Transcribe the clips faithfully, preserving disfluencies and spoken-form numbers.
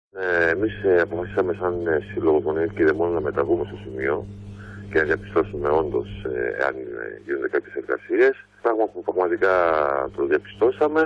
Ε, εμείς ε, αποφασίσαμε σαν ε, σύλλογος Γονέων και Κηδεμόνων να μεταβούμε στο σημείο και να διαπιστώσουμε όντως ε, αν ε, γίνονται κάποιες εργασίες. Πράγμα που πραγματικά το διαπιστώσαμε.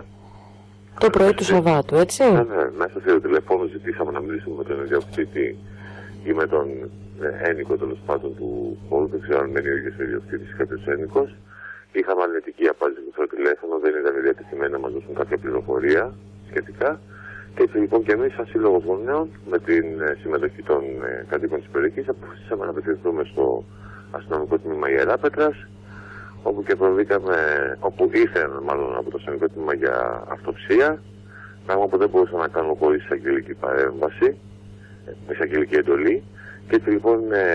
Το πρωί του Σαββάτου, έτσι. Ναι, ναι, μέσα στο τηλεφώνο ζητήσαμε να μιλήσουμε με τον ιδιοκτήτη ή με τον ε, ένικο τέλος πάντων του χώρου. Δεν ξέρω αν μένει ο ίδιος ο ιδιοκτήτης ή κάποιος ένικος. Είχαμε αρνητική απάντηση στο τηλέφωνο, δεν ήταν διατεθειμένοι να μας δώσουν κάποια πληροφορία σχετικά. Και έτσι λοιπόν και εμείς, σαν σύλλογος γονέων, με την συμμετοχή των ε, κατοίκων της περιοχής, αποφασίσαμε να απευθυνθούμε στο αστυνομικό τμήμα Ιεράπετρας, όπου και προβήκαμε, όπου ήρθαν μάλλον από το αστυνομικό τμήμα για αυτοψία, πράγμα που δεν μπορούσαμε να κάνουμε χωρίς εισαγγελική παρέμβαση, εισαγγελική εντολή. Και έτσι λοιπόν ε,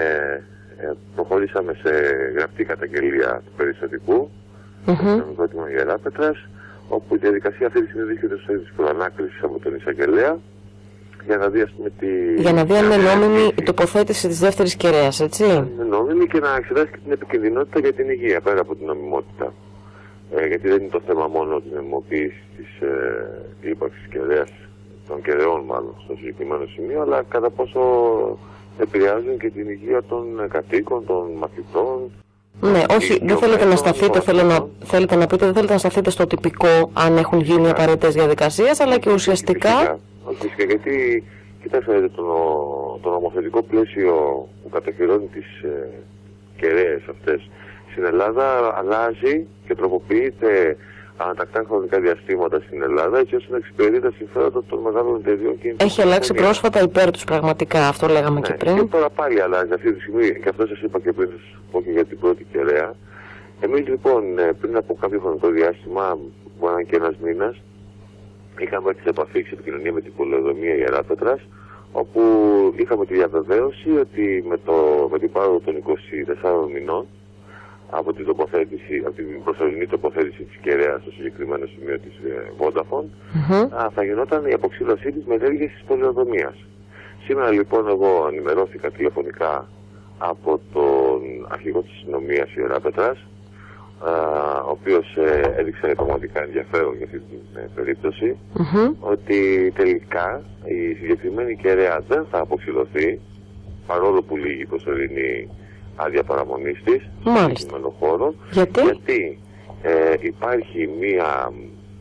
ε, προχωρήσαμε σε γραπτή καταγγελία του περιστατικού, mm-hmm. στο αστυνομικό τμήμα Ιεράπετρας, όπου η διαδικασία αυτή τη στιγμή βρίσκεται στο είδος προανάκρισης από τον εισαγγελέα για να δει, ας πούμε, τη... Για να δει αν είναι νόμιμη η τοποθέτηση της δεύτερης κεραίας, έτσι. Είναι νόμιμη και να εξετάσει και την επικινδυνότητα για την υγεία, πέρα από την νομιμότητα. Ε, γιατί δεν είναι το θέμα μόνο την νομιμοποίηση της ε, ύπαρξης κεραίας, των κεραιών μάλλον, στο συγκεκριμένο σημείο, αλλά κατά πόσο επηρεάζουν και την υγεία των κατοίκων, των μαθητών. Ναι, όχι, δεν θέλετε να σταθείτε, θέλω να, θέλετε να πείτε, δεν θέλετε να σταθείτε στο τυπικό αν έχουν γίνει yeah. απαραίτητες διαδικασίες, αλλά και ουσιαστικά... Όχι φυσικά, γιατί, κοιτάξτε, το, το νομοθετικό πλαίσιο που κατοχυρώνει τις ε, κεραίες αυτές στην Ελλάδα αλλάζει και τροποποιείται ανατακτά χρονικά διαστήματα στην Ελλάδα, έτσι ώστε να εξυπηρετεί τα συμφέροντα των μεγάλων εταιριών. Έχει αλλάξει πρόσφατα υπέρ τους πραγματικά, αυτό λέγαμε ναι, και πριν. Και τώρα πάλι αλλάζει αυτή τη στιγμή, και αυτό σας είπα και πριν, σας πω και για την πρώτη κεραία. Εμείς λοιπόν πριν από κάποιο χρονικό διάστημα, μπορεί να είναι και ένας μήνας, είχαμε έρθει σε επαφή και επικοινωνία με την πολεοδομία Ιεράπετρας, όπου είχαμε τη διαβεβαίωση ότι με, το, με την πάροδο των είκοσι τεσσάρων μηνών από την τοποθέτηση, από την προσωρινή τοποθέτηση της κεραίας στο συγκεκριμένο σημείο της Vodafone, mm-hmm. θα γινόταν η αποξήλωσή της με ενέργειες της πολεοδομίας. Σήμερα λοιπόν εγώ ενημερώθηκα τηλεφωνικά από τον αρχηγό της αστυνομίας Ιεράπετρας, ο οποίος ε, έδειξε πραγματικά ενδιαφέρον για αυτή την ε, περίπτωση, mm-hmm. ότι τελικά η συγκεκριμένη κεραία δεν θα αποξηλωθεί, παρόλο που λύγει η προσωρινή άδεια παραμονής της στο συγκεκριμένο χώρο. Γιατί, γιατί ε, υπάρχει μία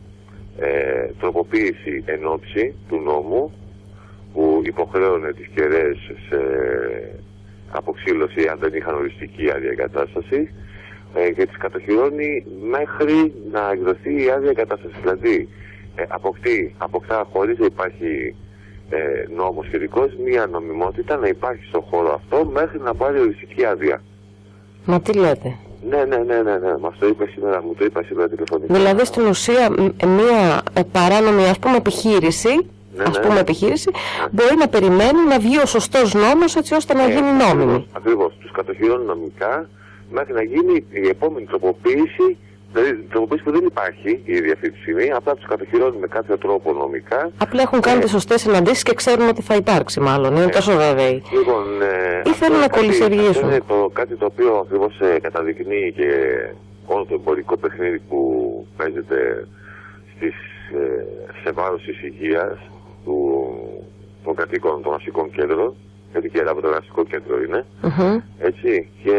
ε, τροποποίηση εν ώψη του νόμου που υποχρέωνε τις κεραίες σε αποξήλωση αν δεν είχαν οριστική άδεια εγκατάσταση ε, και τις κατοχυρώνει μέχρι να εκδοθεί η άδεια εγκατάσταση. Δηλαδή ε, αποκτεί, αποκτά χωρίς να υπάρχει Ε, νόμος σχετικός, μία νομιμότητα να υπάρχει στον χώρο αυτό μέχρι να πάρει οριστική άδεια. Μα τι λέτε? Ναι, ναι, ναι, ναι, ναι. Μας το είπε σήμερα, μου το είπα σήμερα τηλεφωνικά. Δηλαδή στην ουσία μία ε, παράνομη, ας πούμε, επιχείρηση, ναι, ας πούμε ναι. επιχείρηση, ναι. μπορεί να περιμένει να βγει ο σωστός νόμος έτσι ώστε να ε, γίνει νόμιμη. Ακριβώς, τους κατοχυρώνουν νομικά μέχρι να γίνει η επόμενη τροποποίηση. Δηλαδή, τροποποίηση που δεν υπάρχει ήδη αυτή τη στιγμή, απλά τους κατοχυρώνουν με κάποιο τρόπο νομικά. Απλά έχουν κάνει ε, τις σωστές συναντήσεις και ξέρουν ότι θα υπάρξει, μάλλον. Είναι ε, τόσο βέβαιοι. Λοιπόν, ε, ή θέλουν να κολλησιεργήσουν. Είναι το, κάτι το οποίο ακριβώς ε, καταδεικνύει και όλο το εμπορικό παιχνίδι που παίζεται στις, ε, σε βάρος της υγείας του, των κατοίκων των αστικών κέντρων. Γιατί και από το αστικό κέντρο είναι. Mm-hmm. Έτσι. Και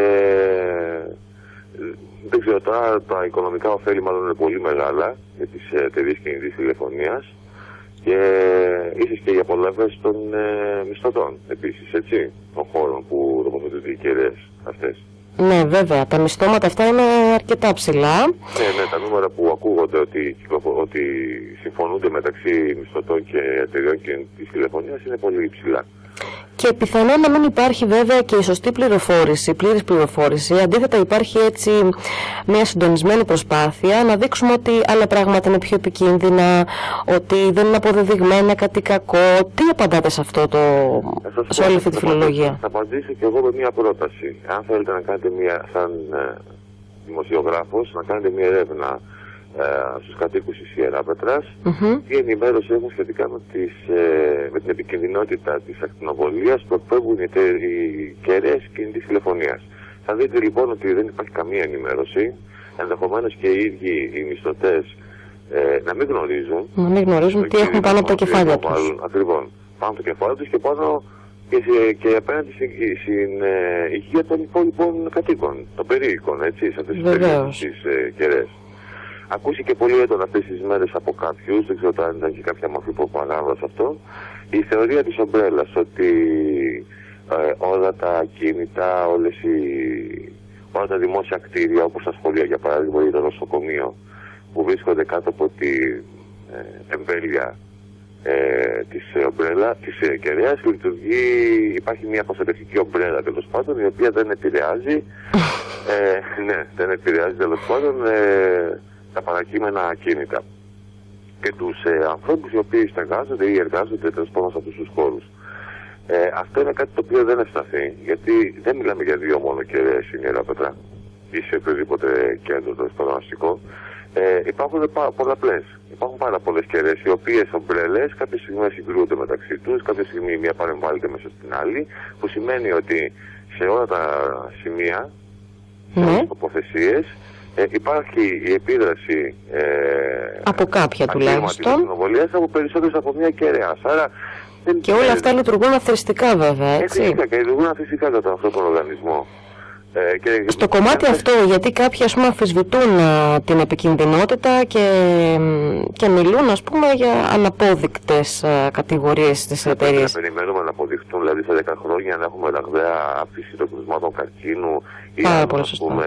δεν ξέρω τώρα, τα οικονομικά ωφέλη μάλλον είναι πολύ μεγάλα για τις εταιρείες κινητής τηλεφωνίας και ίσως και για απολαύσεις των ε, μισθωτών επίσης, έτσι, των χώρων που τοποθετούνται οι κεραίες αυτές. Ναι, βέβαια, τα μισθώματα αυτά είναι αρκετά ψηλά. Ναι, ναι, τα νούμερα που ακούγονται ότι, ότι συμφωνούνται μεταξύ μισθωτών και εταιρεών κινητής τηλεφωνίας είναι πολύ ψηλά. Και πιθανόν να μην υπάρχει βέβαια και η σωστή πληροφόρηση, πλήρης πληροφόρηση. Αντίθετα υπάρχει έτσι μια συντονισμένη προσπάθεια να δείξουμε ότι άλλα πράγματα είναι πιο επικίνδυνα, ότι δεν είναι αποδεδειγμένα κάτι κακό. Τι απαντάτε σε αυτό το, σε όλη αυτή τη φιλολογία? Θα απαντήσω και εγώ με μια πρόταση. Αν θέλετε να κάνετε μια, σαν ε, δημοσιογράφος, να κάνετε μια έρευνα Ε, στους κατοίκους της Ιεράπετρας, mm-hmm. τι ενημέρωση έχουν σχετικά με, τις, ε, με την επικινδυνότητα της ακτινοβολίας που εκπέμπουν οι, οι κεραίες κινητής τηλεφωνίας. Θα δείτε λοιπόν ότι δεν υπάρχει καμία ενημέρωση, ενδεχομένως και οι ίδιοι οι μισθωτές ε, να μην γνωρίζουν. Να μην γνωρίζουν τι έχουν πάνω από τα κεφάλια τους. Ακριβώς. πάνω στο κεφάλι τους και πάνω και, σε, και απέναντι στην, στην ε, υγεία των υπόλοιπων κατοίκων, των περίοικων, έτσι, σε αυτές τις περίοδους τις ε, κεραίες. Ακούστηκε πολύ έντονα αυτές τις μέρες από κάποιους, δεν ξέρω αν ήταν και κάποια μορφή προπαγάνδα σε αυτό, η θεωρία της ομπρέλας, ότι ε, όλα τα ακίνητα, όλες οι, όλα τα δημόσια κτίρια, όπως τα σχολεία για παράδειγμα ή το νοσοκομείο, που βρίσκονται κάτω από την ε, εμβέλεια ε, της ομπρέλα, της ε, κεραίας, λειτουργεί, υπάρχει μια προστατευτική ομπρέλα τέλος πάντων, η οποία δεν επηρεάζει, ε, ναι, δεν επηρεάζει τέλος πάντων ε, τα παρακείμενα ακίνητα και τους ε, ανθρώπους οι οποίοι στεγάζονται ή εργάζονται τέλος πάντων σε αυτούς τους χώρους. Ε, αυτό είναι κάτι το οποίο δεν ευσταθεί, γιατί δεν μιλάμε για δύο μόνο κεραίες στην Ιεράπετρα ή σε οποιοδήποτε κέντρο τέλος πάντων αστικό. Ε, υπάρχουν πα, πολλαπλές. Υπάρχουν πάρα πολλές κεραίες οι οποίες ομπρέλες κάποια στιγμή συγκρούονται μεταξύ τους, κάποια στιγμή μία παρεμβάλλεται μέσα στην άλλη, που σημαίνει ότι σε όλα τα σημεία, σε όλες τις τοποθεσίες, ε, υπάρχει η επίδραση ε, από κάποια τουλάχιστον από περισσότερες από μία κεραία. Άρα, και όλα αυτά λειτουργούν αθροιστικά βέβαια, έτσι. Έτσι, και λειτουργούν αθροιστικά για τον ανθρώπινο οργανισμό. Ε, και στο κομμάτι αυτό, γιατί κάποιοι ας πούμε αμφισβητούν α, την επικινδυνότητα και, και μιλούν ας πούμε για αναπόδεικτες α, κατηγορίες της εταιρείας. Να περιμένουμε να αποδειχτούν, δηλαδή σε δέκα χρόνια να έχουμε ραγδαία αύξηση των κρουσμάτων καρκίνου ή άλλων, ας πούμε,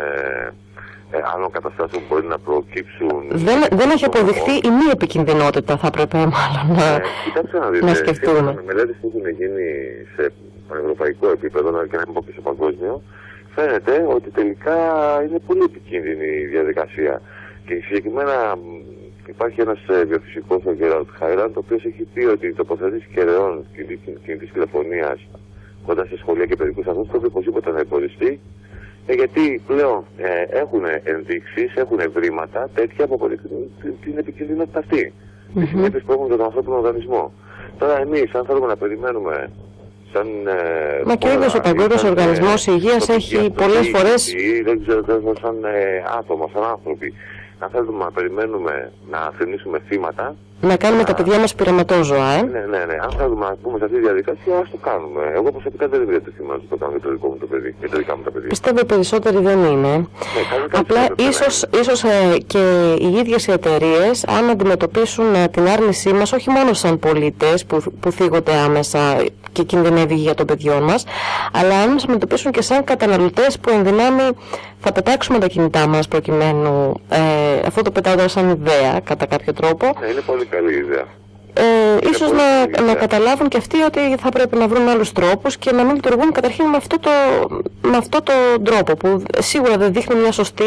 ε, άλλων καταστάσεων που μπορεί να προκύψουν. Δεν, δεν έχει αποδειχθεί η μη επικινδυνότητα, θα πρέπει μάλλον να, ε, κοιτάξτε να δείτε, να σκεφτούμε. Οι μελέτες που έχουν γίνει σε ευρωπαϊκό επίπεδο και να μην πω και σε παγκόσμιο, φαίνεται ότι τελικά είναι πολύ επικίνδυνη η διαδικασία. Και συγκεκριμένα υπάρχει ένας βιοφυσικός, ο Γκέραλτ Χάιραντ, ο οποίος έχει πει ότι η τοποθέτηση κεραιών κινητής τηλεφωνίας κοντά σε σχολεία και παιδικούς σταθμούς πρέπει οπωσδήποτε να εμποδιστεί, γιατί πλέον ε, έχουν ενδείξεις, έχουν ευρήματα τέτοια που αποδεικνύουν την επικίνδυνοτητα αυτή. Mm-hmm. Τις συνέπειες που έχουν για τον ανθρώπινο οργανισμό. Τώρα εμείς, αν θέλουμε να περιμένουμε. Σαν, ε, Μα και ο ίδιος ο Παγκόσμιος Οργανισμός Υγείας έχει πολλές φορές. Δεν ξέρω, σαν ε, άτομα, σαν άνθρωποι. Αν θέλουμε να περιμένουμε να θρηνήσουμε θύματα. Να κάνουμε να... τα παιδιά μας πειραματόζωα, ε. Ναι, ναι, ναι. Αν θέλουμε να πούμε σε αυτή τη διαδικασία, ας το κάνουμε. Εγώ προσωπικά δεν είμαι θύμα να το κάνω για το δικό μου το παιδί, για τα δικά μου τα παιδιά. Πιστεύω οι περισσότεροι δεν είναι. Ναι, απλά ίσως, ίσως ε, και οι ίδιες οι εταιρείες, αν αντιμετωπίσουν ε, την άρνησή μας, όχι μόνο σαν πολίτες που, που θίγονται άμεσα και κινδυνεύει η υγεία των παιδιών μας, αλλά αν μας αντιμετωπίσουν και σαν καταναλωτές που εν δυνάμει θα πετάξουμε τα κινητά μας προκειμένου, ε, αυτό το πετάω τώρα σαν ιδέα κατά κάποιο τρόπο. Ναι, είναι πολύ καλή ιδέα. Ε, ίσως να, να καταλάβουν και αυτοί ότι θα πρέπει να βρουν άλλους τρόπους και να μην λειτουργούν καταρχήν με αυτό το, με αυτό το τρόπο που σίγουρα δεν δείχνει μια σωστή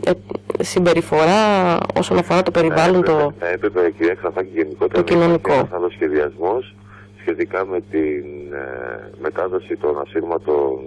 συμπεριφορά όσον αφορά το περιβάλλον, έπρεπε, το, έπρεπε, κυρία Ξαφάκη, γενικότερα το κοινωνικό. Ένας άλλος σχεδιασμός σχετικά με την ε, μετάδοση των ασύρματων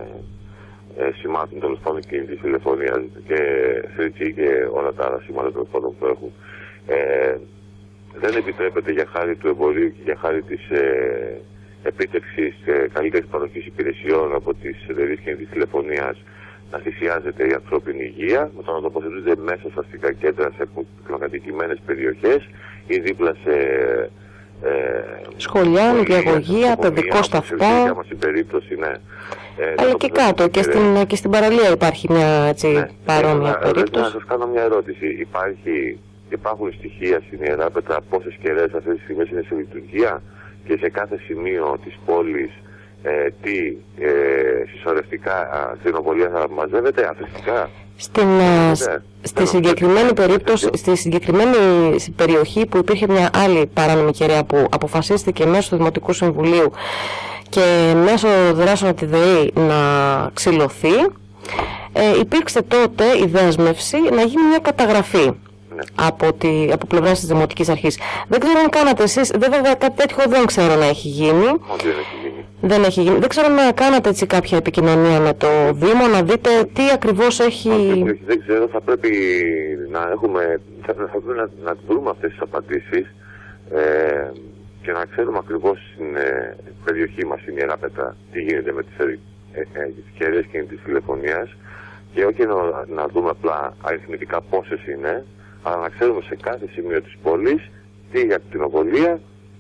ε, ε, σημάτων τέλος πάντων κινητής τηλεφωνίας και θρι τζι και όλα τα άλλα σήματα τέλος πάντων που έχουν. Ε, δεν επιτρέπεται για χάρη του εμπορίου και για χάρη της ε, επίτευξης ε, καλύτερης παροχής υπηρεσιών από τις εταιρείες κινητής τηλεφωνίας να θυσιάζεται η ανθρώπινη υγεία, με το να τοποθετούνται μέσα στα αστικά κέντρα σε κλιμακατοικημένες περιοχές ή δίπλα σε ε, σχολιά, νηπιαγωγεία, παιδικό σταθμό. Στην περίπτωση, ναι. Ε, αλλά και κάτω και στην, και στην παραλία υπάρχει μια έτσι, ναι, παρόμοια ναι, περίπτωση. Να σας κάνω μια ερώτηση. Υπάρχει, υπάρχουν στοιχεία στην Ιεράπετρα πόσες κεραίες αυτές τις στιγμές είναι σε λειτουργία και σε κάθε σημείο της πόλης ε, τι ε, συσσωρευτικά ακτινοβολία θα μαζεύεται, αθρηστικά. Στην, ε, στη συγκεκριμένη περίπτωση, στη συγκεκριμένη περιοχή που υπήρχε μια άλλη παράνομη κεραία που αποφασίστηκε μέσω του Δημοτικού Συμβουλίου και μέσω δράσεων από τη ΔΕΗ να ξυλωθεί, ε, υπήρξε τότε η δέσμευση να γίνει μια καταγραφή ναι. από, τη, από πλευράς της Δημοτικής Αρχής. Δεν ξέρω αν κάνατε εσείς, δεν, βέβαια κάτι τέτοιο δεν ξέρω να έχει γίνει. Όχι, δεν έχει γίνει. Δεν έχει γίνει. Δεν ξέρω να κάνατε έτσι κάποια επικοινωνία με το Δήμο, να δείτε τι ακριβώς έχει... Όχι, δεν ξέρω, θα πρέπει να έχουμε, θα, θα πρέπει να, να βρούμε αυτές τις απαντήσεις ε, και να ξέρουμε ακριβώς στην ε, περιοχή μας, στην Ιεράπετρα, τι γίνεται με τις ε, ε, ε, κεραίες κινητής τηλεφωνίας και όχι να, να δούμε απλά αριθμητικά πόσες είναι, αλλά να ξέρουμε σε κάθε σημείο της πόλης τι για ακτινοβολία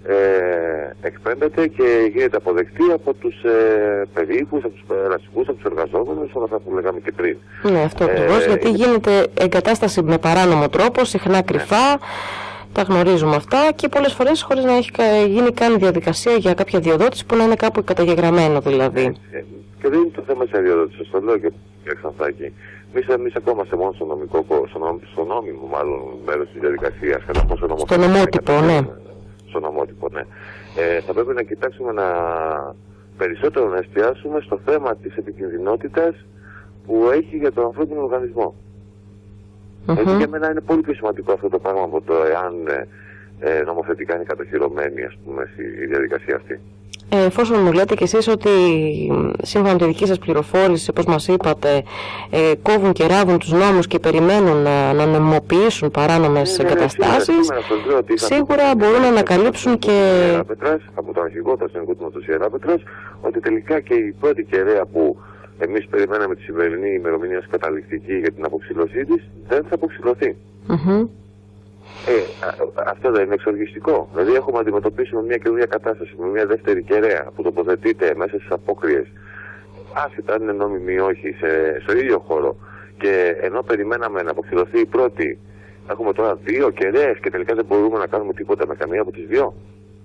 ε, εκπέμπεται και γίνεται αποδεκτή από τους ε, περίπους, από τους περαστικούς, από τους εργαζόμενους, όλα αυτά που λέγαμε και πριν. Ναι, αυτό ακριβώς, ε, γιατί γίνεται εγκατάσταση με παράνομο τρόπο, συχνά κρυφά, ναι. Τα γνωρίζουμε αυτά και πολλές φορές χωρίς να έχει γίνει καν διαδικασία για κάποια διοδότηση που να είναι κάπου καταγεγραμμένο δηλαδή. Ε, και δεν είναι το θέμα της διοδότησης, το λέω και Ξανθάκη. Εμείς ακόμα είμαστε μόνο στο νομικό, στο, στο νόμιμο μάλλον μέρος της διαδικασίας. Στο νομότυπο, ναι. Στο νομότυπο, ναι. Ε, θα πρέπει να κοιτάξουμε να περισσότερο να εστιάσουμε στο θέμα της επικινδυνότητας που έχει για τον ανθρώπινο οργανισμό. Mm-hmm. Έτσι για μένα είναι πολύ πιο σημαντικό αυτό το πράγμα από το εάν ε, νομοθετικά είναι κατοχυρωμένη, ας πούμε, η διαδικασία αυτή. Ε, εφόσον μου λέτε κι εσείς ότι σύμφωνα με τη δική σας πληροφόρηση, όπως μας είπατε, ε, κόβουν και ράβουν τους νόμους και περιμένουν να, να νομιμοποιήσουν παράνομες ναι, εγκαταστάσεις, ναι, ναι, σίγουρα μπορούν να ανακαλύψουν και... Ιεράπετρας, από το αρχικό του αστυνομικού τμήματος Ιεράπετρας, ότι τελικά και η πρώτη κεραία που εμείς περιμέναμε τη σημερινή ημερομηνία ως καταληκτική για την αποξυλωσή της, δεν θα αποξυλωθεί. Mm-hmm. Ε, α, αυτό δεν είναι εξοργιστικό. Δηλαδή έχουμε αντιμετωπίσει με μια καινούργια κατάσταση, με μια δεύτερη κεραία που τοποθετείται μέσα στις απόκριες, άσχετα αν είναι νόμιμη ή όχι, σε, στο ίδιο χώρο. Και ενώ περιμέναμε να αποξυλωθεί η πρώτη, έχουμε τώρα δύο κεραίες και τελικά δεν μπορούμε να κάνουμε τίποτα με καμία από τις δύο.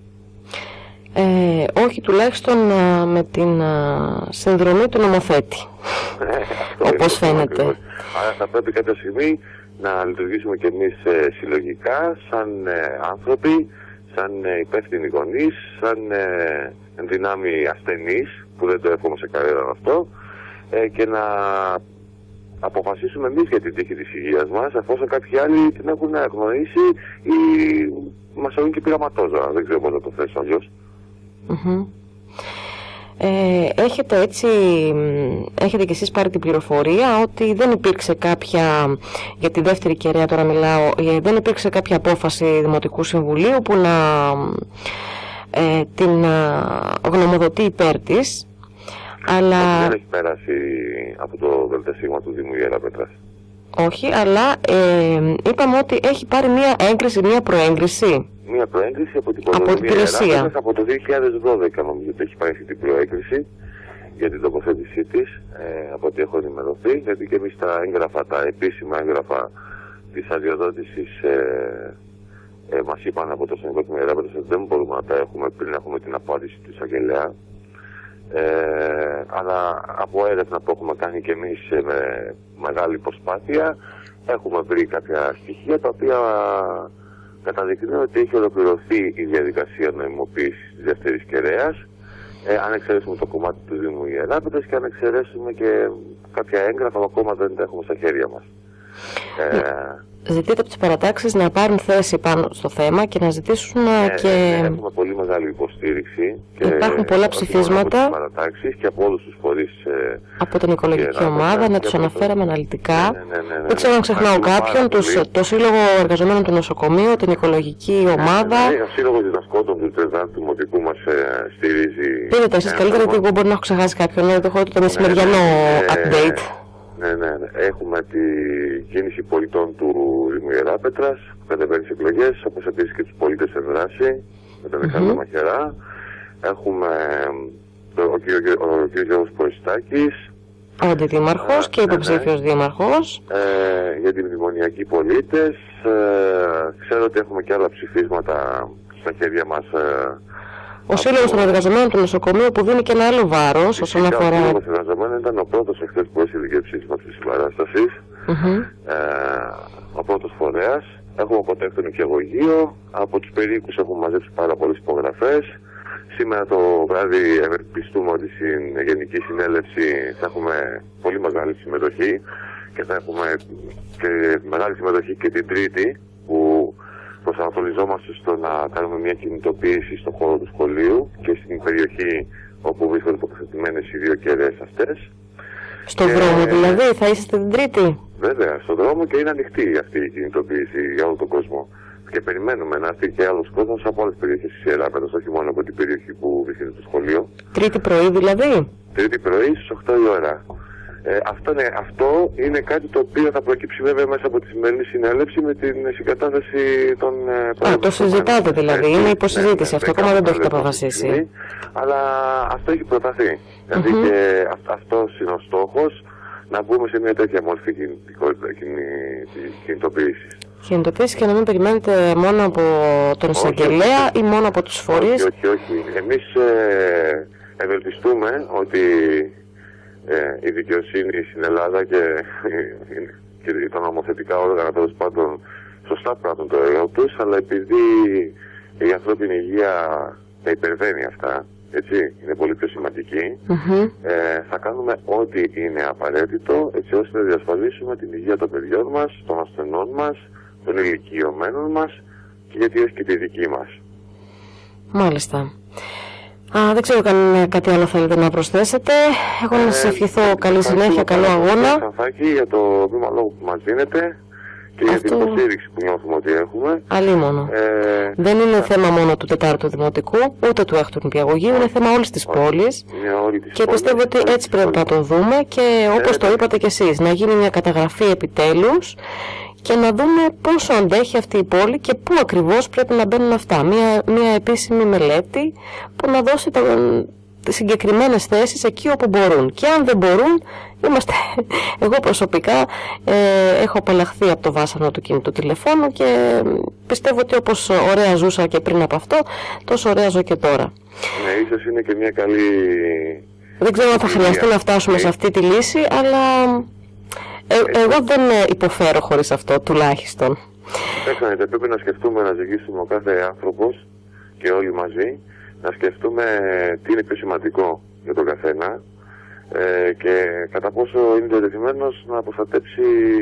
Ε, όχι, τουλάχιστον α, με την α, συνδρομή του νομοθέτη, όπως φαίνεται. Άρα θα πρέπει κάποια στιγμή να λειτουργήσουμε και εμείς ε, συλλογικά, σαν ε, άνθρωποι, σαν ε, υπεύθυνοι γονείς, σαν ε, ενδυνάμοι ασθενείς, που δεν το εύχομαι σε κανέναν αυτό, ε, και να αποφασίσουμε εμείς για την τύχη της υγείας μας, εφόσον κάποιοι άλλοι την έχουν αγνοήσει ή μας ορούν και πειραματόζωα. Δεν ξέρω πώς να το θέσω αλλιώς. Mm-hmm. Ε, έχετε έτσι, έχετε κι εσείς πάρει την πληροφορία ότι δεν υπήρξε κάποια, για τη δεύτερη κεραία τώρα μιλάω, δεν υπήρξε κάποια απόφαση Δημοτικού Συμβουλίου που να ε, την α, γνωμοδοτεί υπέρ της, αλλά... Δεν έχει πέρασει από το ΔΣ του Δήμου Ιεράπετρας. Όχι, αλλά ε, είπαμε ότι έχει πάρει μία έγκριση, μία προέγκριση. Μία προέγκριση από την Πολωνία Ιεράπετρας από το δύο χιλιάδες δώδεκα, νομίζω ότι έχει πάρει αυτή την προέγκριση για την τοποθέτησή της, ε, από ό,τι έχω ενημερωθεί, γιατί και εμείς τα έγγραφα, τα επίσημα έγγραφα της αδειοδότησης ε, ε, μας είπαν από το Συνδικό του Ιεράπετρας ότι δεν μπορούμε να τα έχουμε πριν έχουμε την απάντηση του εισαγγελέα. Ε, αλλά από έρευνα που έχουμε κάνει και εμείς με μεγάλη προσπάθεια έχουμε βρει κάποια στοιχεία τα οποία καταδεικνύουν ότι έχει ολοκληρωθεί η διαδικασία νομιμοποίησης της δεύτερης κεραίας, ε, αν εξαιρέσουμε το κομμάτι του Δήμου Ιεράπετρας και αν εξαιρέσουμε και κάποια έγγραφα που ακόμα δεν τα έχουμε στα χέρια μας. Ε, Ζητείτε από τις παρατάξεις να πάρουν θέση πάνω στο θέμα και να ζητήσουν ναι, και... Ναι, έχουμε πολύ μεγάλη υποστήριξη. Και υπάρχουν πολλά ψηφίσματα από τις παρατάξεις και από όλους τους φορείς. Ε, από την οικολογική ομάδα, να τους αναφέραμε αναλυτικά. Ναι, ναι, ναι, ναι, δεν ξέρω αν ξεχνάω κάποιον, τους, το Σύλλογο Εργαζομένων του Νοσοκομείου, την οικολογική ομάδα. Ναι, ναι, ο Σύλλογος Διδασκόντων του Τρεδάτου του Δημοτικού μας ε, στηρίζει. Πείτε εσείς καλύτερα, γιατί εγώ μπορεί να έχω ξεχάσει κάποιον, ναι, το έχω το μεσημεριανό update. Ναι, ναι, ναι. Έχουμε τη κίνηση πολιτών του Δήμου Ιεράπετρας που κατεβαίνει στις εκλογές, όπως επίσης και τους πολίτες σε δράση με τον Αλεξάνδρο mm-hmm. Μαχαιρά. Έχουμε το, ο κ. Γιώργος Ποριστάκης, ο αντιδήμαρχος ε, και υποψήφιος ναι, δήμαρχος. Ε, για την μνημονιακοί πολίτες. Ε, ξέρω ότι έχουμε και άλλα ψηφίσματα στα χέρια μας. Ε, ο Σύλλογος των Εργαζομένων του Νοσοκομείου που δίνει και ένα άλλο βάρος όσον αφορά... Ο Σύλλογος των Εργαζομένων ήταν ο πρώτος εχθές που έστειλε και ψήφισμα της συμπαράστασης. Mm-hmm. Ε, ο πρώτος φορέας. Έχουμε αποτέχει το νοικιαγωγείο. Από τους περίοικους έχουμε μαζέψει πάρα πολλές υπογραφές. Σήμερα το βράδυ ευελπιστούμε ότι στην Γενική Συνέλευση θα έχουμε πολύ μεγάλη συμμετοχή και θα έχουμε και μεγάλη συμμετοχή και την Τρίτη που προσανατολιζόμαστε στο να κάνουμε μια κινητοποίηση στον χώρο του σχολείου και στην περιοχή όπου βρίσκονται τοποθετημένες οι δύο κεραίες αυτές. Στον δρόμο δηλαδή, θα είσαστε την Τρίτη? Βέβαια, στον δρόμο και είναι ανοιχτή αυτή η κινητοποίηση για όλο τον κόσμο. Και περιμένουμε να έρθει και άλλος κόσμος από άλλες περιοχές της Ιεράπετρας, όχι μόνο από την περιοχή που βρίσκεται το σχολείο. Τρίτη πρωί δηλαδή? Τρίτη πρωί στις οκτώ η ώρα. Ε, αυτό, είναι, αυτό είναι κάτι το οποίο θα προκύψει βέβαια μέσα από τη σημερινή συνέλευση με την συγκατάθεση των... Α, το συζητάτε δηλαδή, είναι υποσυζήτηση, ναι, ναι, αυτό ακόμα δεν το έχετε αποφασίσει. Αλλά αυτό έχει προταθεί. Δηλαδή mm-hmm. και αυ, αυτός είναι ο στόχος, να μπούμε σε μια τέτοια μορφή κινητοποίησης. Κινητοποίηση και να μην περιμένετε μόνο από τον εισαγγελέα ή μόνο από τους φορείς. Όχι, όχι, όχι. Εμείς ε, ευελπιστούμε ότι ε, η δικαιοσύνη στην Ελλάδα και, και τα νομοθετικά όργανα τέλος πάντων σωστά πράττουν το έργο τους, αλλά επειδή η ανθρώπινη υγεία τα υπερβαίνει αυτά, έτσι, είναι πολύ πιο σημαντική, mm-hmm. ε, θα κάνουμε ό,τι είναι απαραίτητο έτσι ώστε να διασφαλίσουμε την υγεία των παιδιών μας, των ασθενών μας, των ηλικιωμένων μας και γιατί όχι και τη δική μας. Μάλιστα. Α, δεν ξέρω αν κάτι άλλο θέλετε να προσθέσετε. Εγώ ε, να σας ευχηθώ ε, καλή συνέχεια, καλό αγώνα. Σαφάκι για το βήμα λόγου που μας δίνετε και αυτό... για την υποστήριξη που νιώθουμε ότι έχουμε. Αλίμονο. Ε, δεν είναι ε, θέμα μόνο του τετάρτου δημοτικού, ούτε του έκτου νηπιαγωγείου, είναι θέμα όλης της πόλης. Και πόλης, πιστεύω ότι έτσι πρέπει πόλης. να το δούμε και όπως ε, το είπατε κι εσείς, να γίνει μια καταγραφή επιτέλους και να δούμε πόσο αντέχει αυτή η πόλη και πού ακριβώς πρέπει να μπαίνουν αυτά. Μια, μια επίσημη μελέτη που να δώσει τα, τις συγκεκριμένες θέσεις εκεί όπου μπορούν. Και αν δεν μπορούν, είμαστε, εγώ προσωπικά ε, έχω απαλλαχθεί από το βάσανο του κινητού τηλεφώνου και πιστεύω ότι όπως ωραία ζούσα και πριν από αυτό, τόσο ωραία ζω και τώρα. Ναι, ίσως είναι και μια καλή... Δεν ξέρω αν θα χρειαστεί να φτάσουμε σε αυτή τη λύση, αλλά... Ε, εγώ δεν υποφέρω χωρίς αυτό, τουλάχιστον. Κοιτάξτε, πρέπει να σκεφτούμε να ζυγίσουμε ο κάθε άνθρωπος και όλοι μαζί, να σκεφτούμε τι είναι πιο σημαντικό για τον καθένα ε, και κατά πόσο είναι διατεθειμένος να προστατέψει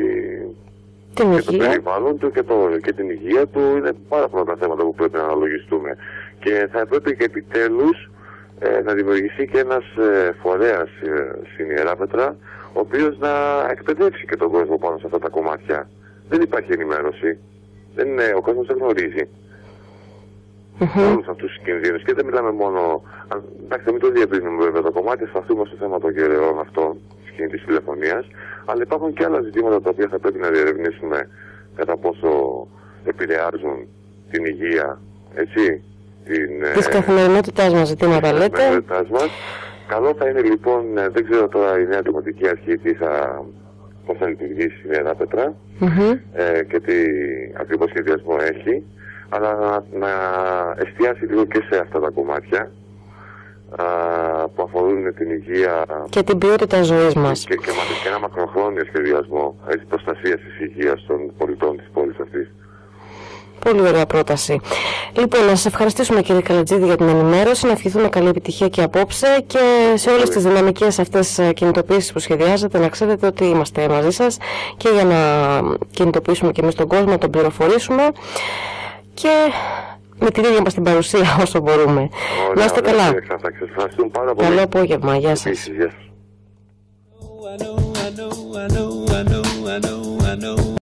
την και υγεία. το περιβάλλον του και, το, και την υγεία του. Είναι πάρα πολλά τα θέματα που πρέπει να αναλογιστούμε. Και θα πρέπει και επιτέλους ε, να δημιουργηθεί και ένας ε, φορέας ε, στην Ιεράπετρα, ο οποίος να εκπαιδεύσει και τον κόσμο πάνω σε αυτά τα κομμάτια. Δεν υπάρχει ενημέρωση. Δεν είναι, ο κόσμος δεν γνωρίζει mm-hmm. όλους αυτούς τους κινδύνους. Και δεν μιλάμε μόνο... Εντάξει, μην το διευρύνουμε βέβαια το κομμάτι, σταθούμε στο θέμα των κεραιών αυτών, της κινητής τηλεφωνίας, αλλά υπάρχουν και άλλα ζητήματα τα οποία θα πρέπει να διερευνήσουμε κατά πόσο επηρεάζουν την υγεία, έτσι, την... Της καθημερινότητάς μας ζητήματα λέτε. Της καθημερινότητάς μας. Καλό θα είναι λοιπόν, δεν ξέρω τώρα η νέα δημοτική αρχή τι θα, πώς θα λειτουργήσει η Νέα Πέτρα mm-hmm. ε, και τι ακριβώς σχεδιασμό έχει, αλλά να, να εστιάσει λίγο και σε αυτά τα κομμάτια α, που αφορούν την υγεία και την ποιότητα ζωής μας και, και, και ένα μακροχρόνιο σχεδιασμό προστασίας της υγείας των πολιτών της πόλης αυτής. Πολύ ωραία πρόταση. Λοιπόν, να σας ευχαριστήσουμε κύριε Καλατζίδη για την ενημέρωση, να ευχηθούμε καλή επιτυχία και απόψε και σε όλες τις δυναμικές αυτές κινητοποιήσεις που σχεδιάζετε να ξέρετε ότι είμαστε μαζί σας και για να κινητοποιήσουμε και εμείς τον κόσμο, να τον πληροφορήσουμε και με την ίδια μας την παρουσία όσο μπορούμε. Ωραία, να είστε καλά. Ωραία, Καλό απόγευμα. Γεια σας. Επίσης, γεια σας.